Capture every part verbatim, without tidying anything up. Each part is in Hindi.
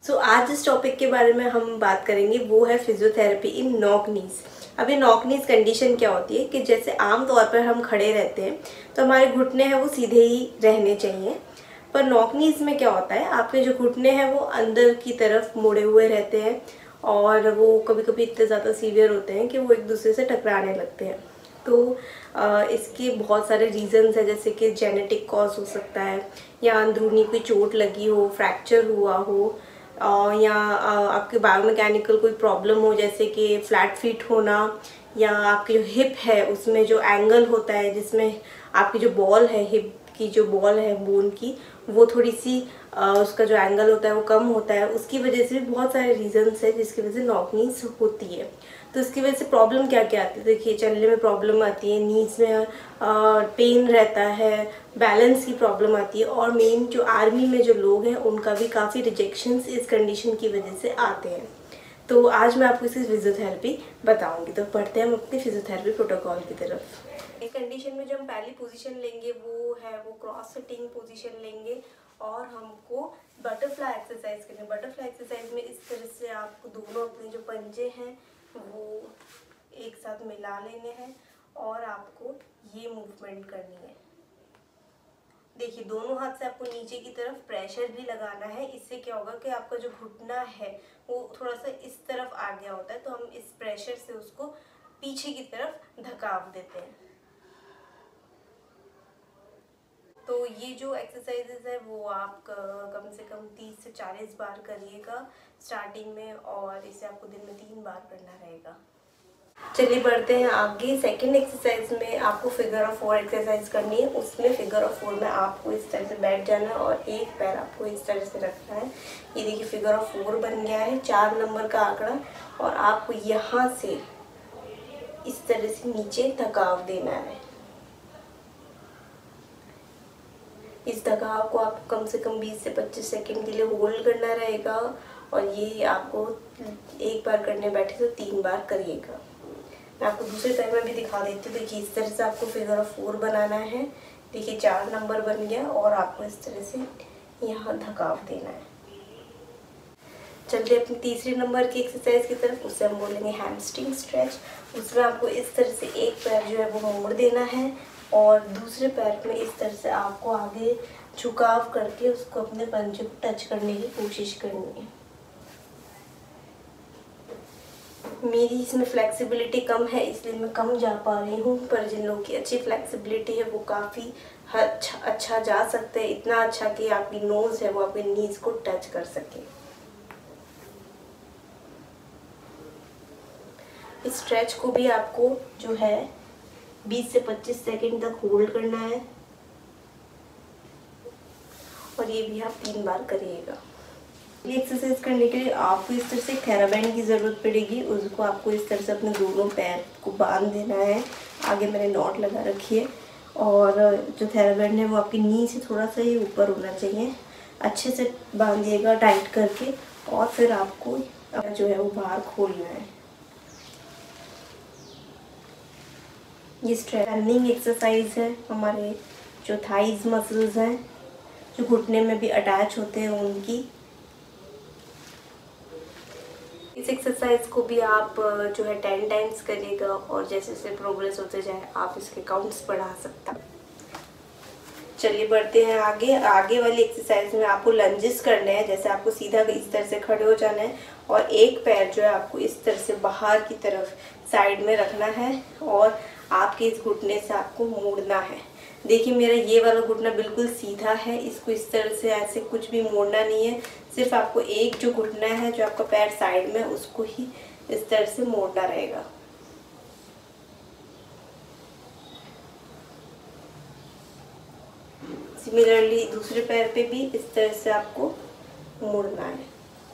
सो so, आज जिस टॉपिक के बारे में हम बात करेंगे वो है फिजियोथेरेपी इन नॉक नीज। अभी नॉक नीज कंडीशन क्या होती है कि जैसे आम तौर पर हम खड़े रहते हैं तो हमारे घुटने हैं वो सीधे ही रहने चाहिए, पर नॉक नीज में क्या होता है, आपके जो घुटने हैं वो अंदर की तरफ मुड़े हुए रहते हैं और वो कभी कभी इतने ज़्यादा सीवियर होते हैं कि वो एक दूसरे से टकराने लगते हैं। तो आ, इसके बहुत सारे रीज़न्स हैं, जैसे कि जेनेटिक कॉज हो सकता है या अंदरूनी कोई चोट लगी हो, फ्रैक्चर हुआ हो, Uh, या uh, आपके बायोमैकेनिकल कोई प्रॉब्लम हो जैसे कि फ्लैट फीट होना, या आपकी जो हिप है उसमें जो एंगल होता है जिसमें आपकी जो बॉल है, हिप की जो बॉल है बोन की, वो थोड़ी सी uh, उसका जो एंगल होता है वो कम होता है। उसकी वजह से भी बहुत सारे रीजंस है जिसकी वजह से नॉक नीज होती है। तो इसकी वजह से प्रॉब्लम क्या क्या आती है, देखिए चलने में प्रॉब्लम आती है, नीज में पेन रहता है, बैलेंस की प्रॉब्लम आती है, और मेन जो आर्मी में जो लोग हैं उनका भी काफ़ी रिजेक्शंस इस कंडीशन की वजह से आते हैं। तो आज मैं आपको इसकी फिजियोथेरेपी बताऊंगी। तो पढ़ते हैं हम अपने फिजियोथेरेपी प्रोटोकॉल की तरफ। इस कंडीशन में जो हम पहली पोजीशन लेंगे वो है वो क्रॉस सिटिंग पोजीशन लेंगे और हमको बटरफ्लाई एक्सरसाइज करनी है। बटरफ्लाई एक्सरसाइज में इस तरह से आपको दोनों अपने जो पंजे हैं वो एक साथ मिला लेने हैं और आपको ये मूवमेंट करनी है। देखिए दोनों हाथ से आपको नीचे की तरफ प्रेशर भी लगाना है। इससे क्या होगा कि आपका जो घुटना है वो थोड़ा सा इस तरफ आ गया होता है, तो हम इस प्रेशर से उसको पीछे की तरफ धकाव देते हैं। तो ये जो एक्सरसाइजेज है वो आप कम से कम तीस से चालीस बार करिएगा स्टार्टिंग में, और इसे आपको दिन में तीन बार करना रहेगा। चलिए बढ़ते हैं आगे। सेकंड एक्सरसाइज में आपको फिगर ऑफ फोर एक्सरसाइज करनी है। उसमें फिगर ऑफ फोर में आपको इस तरह से बैठ जाना है और एक पैर आपको इस तरह से रखना है। ये देखिए फिगर ऑफ फोर बन गया है, चार नंबर का आंकड़ा, और आपको यहाँ से इस तरह से नीचे धकाव देना है। इस धकाव को आपको कम से कम बीस से पच्चीस सेकेंड के लिए होल्ड करना रहेगा, और ये आपको एक बार करने बैठे तो तीन बार करिएगा। मैं आपको दूसरे पैर में भी दिखा देती हूँ। देखिए इस तरह से आपको फिगर ऑफ फोर बनाना है। देखिए चार नंबर बन गया और आपको इस तरह से यहाँ धकाव देना है। चलिए अपनी तीसरे नंबर की एक्सरसाइज की तरफ, उससे हम बोलेंगे हैमस्ट्रिंग स्ट्रेच। उसमें आपको इस तरह से एक पैर जो है वो मोड़ देना है और दूसरे पैर में इस तरह से आपको आगे झुकाव करके उसको अपने पंजे को टच करने की कोशिश करनी है। मेरी इसमें फ्लेक्सिबिलिटी कम है इसलिए मैं कम जा पा रही हूँ, पर जिन लोगों की अच्छी फ्लेक्सिबिलिटी है वो काफ़ी अच्छा अच्छा जा सकते हैं, इतना अच्छा कि आपकी नोज़ है वो आपके नीज को टच कर सके। इस स्ट्रेच को भी आपको जो है बीस से पच्चीस सेकंड तक होल्ड करना है, और ये भी आप तीन बार करिएगा। ये एक्सरसाइज करने के लिए आपको इस तरह से थेराबैंड की ज़रूरत पड़ेगी। उसको आपको इस तरह से अपने दोनों पैर को बांध देना है। आगे मैंने नॉट लगा रखी है, और जो थेराबैंड है वो आपकी नी से थोड़ा सा ही ऊपर होना चाहिए। अच्छे से बांधिएगा टाइट करके, और फिर आपको जो है वो बाहर खोलना है। ये स्ट्रेनिंग एक्सरसाइज है। हमारे जो थाइज मसल्स हैं जो घुटने में भी अटैच होते हैं उनकी। इस एक्सरसाइज को भी आप जो है टेन टाइम्स करिएगा, और जैसे जैसे प्रोग्रेस होते जाए आप इसके काउंट्स बढ़ा सकते हैं। चलिए बढ़ते हैं आगे। आगे वाली एक्सरसाइज में आपको लंजेस करने हैं। जैसे आपको सीधा इस तरह से खड़े हो जाना है और एक पैर जो है आपको इस तरह से बाहर की तरफ साइड में रखना है, और आपके इस घुटने से आपको मोड़ना है। देखिए मेरा ये वाला घुटना बिल्कुल सीधा है, इसको इस तरह से ऐसे कुछ भी मोड़ना नहीं है। सिर्फ आपको एक जो घुटना है जो आपका पैर साइड में, उसको ही इस तरह से मोड़ना रहेगा। सिमिलरली दूसरे पैर पे भी इस तरह से आपको मोड़ना है।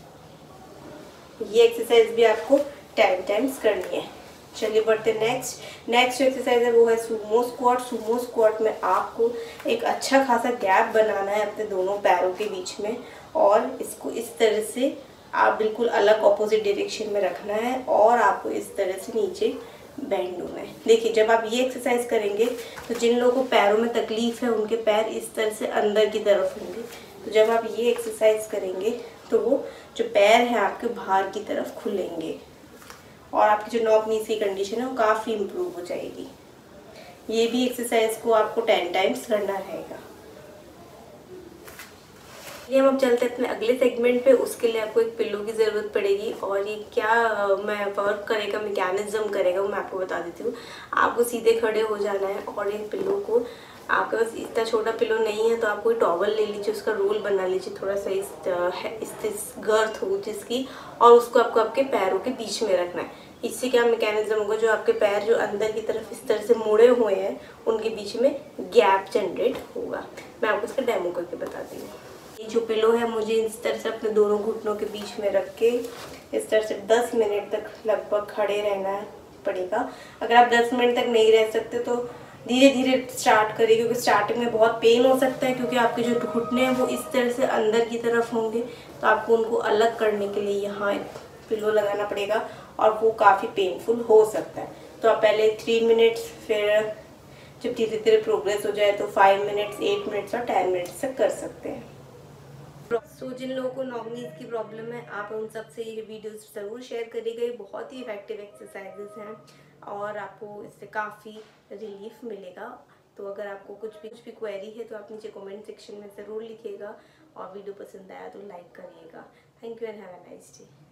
ये एक्सरसाइज भी आपको टेन टाइम्स करनी है। चलिए बढ़ते नेक्स्ट नेक्स्ट एक्सरसाइज है वो है सुमो स्क्वाट। सुमो स्क्वाट में आपको एक अच्छा खासा गैप बनाना है अपने दोनों पैरों के बीच में, और इसको इस तरह से आप बिल्कुल अलग ऑपोजिट डायरेक्शन में रखना है, और आपको इस तरह से नीचे बेंड होना है। देखिए जब आप ये एक्सरसाइज करेंगे तो जिन लोगों को पैरों में तकलीफ है उनके पैर इस तरह से अंदर की तरफ होंगे। तो जब आप ये एक्सरसाइज करेंगे तो वो जो पैर हैं आपके बाहर की तरफ खुलेंगे और आपकी जो नॉक नीज की कंडीशन है वो काफ़ी इम्प्रूव हो जाएगी। ये भी एक्सरसाइज को आपको टेन टाइम्स करना रहेगा। ये हम अब चलते हैं अपने अगले सेगमेंट पे। उसके लिए आपको एक पिल्लो की ज़रूरत पड़ेगी और ये क्या मैं वर्क करेगा, मैकेनिज्म करेगा, वो मैं आपको बता देती हूँ। आपको सीधे खड़े हो जाना है और एक पिल्लो को, आपके पास इतना छोटा पिल्लो नहीं है तो आप कोई टॉवल ले लीजिए, उसका रोल बना लीजिए थोड़ा सा इस इस गर्थ हो जिसकी, और उसको आपको आपके पैरों के बीच में रखना है। इससे क्या मैकेनिज्म होगा, जो आपके पैर जो अंदर की तरफ इस तरह से मुड़े हुए हैं उनके बीच में गैप जनरेट होगा। मैं आपको इसका डेमो करके बताती हूँ। ये जो पिलो है मुझे इस तरह से अपने दोनों घुटनों के बीच में रख के इस तरह से दस मिनट तक लगभग खड़े रहना पड़ेगा। अगर आप दस मिनट तक नहीं रह सकते तो धीरे धीरे स्टार्ट करिए, क्योंकि स्टार्टिंग में बहुत पेन हो सकता है, क्योंकि आपके जो घुटने हैं वो इस तरह से अंदर की तरफ होंगे, तो आपको उनको अलग करने के लिए यहाँ एक पिलो लगाना पड़ेगा और वो काफ़ी पेनफुल हो सकता है। तो आप पहले थ्री मिनट्स, फिर जब धीरे धीरे प्रोग्रेस हो जाए तो फाइव मिनट्स, एट मिनट्स और टेन मिनट्स तक कर सकते हैं। तो जिन लोगों को नॉक नीज की प्रॉब्लम है, आप उन सब से ये वीडियोस ज़रूर शेयर करिएगा। ये बहुत ही इफेक्टिव एक्सरसाइजेस हैं और आपको इससे काफ़ी रिलीफ मिलेगा। तो अगर आपको कुछ भी कुछ भी क्वेरी है तो आप नीचे कमेंट सेक्शन में ज़रूर लिखिएगा और वीडियो पसंद आया तो लाइक करिएगा। Thank you and have a nice day.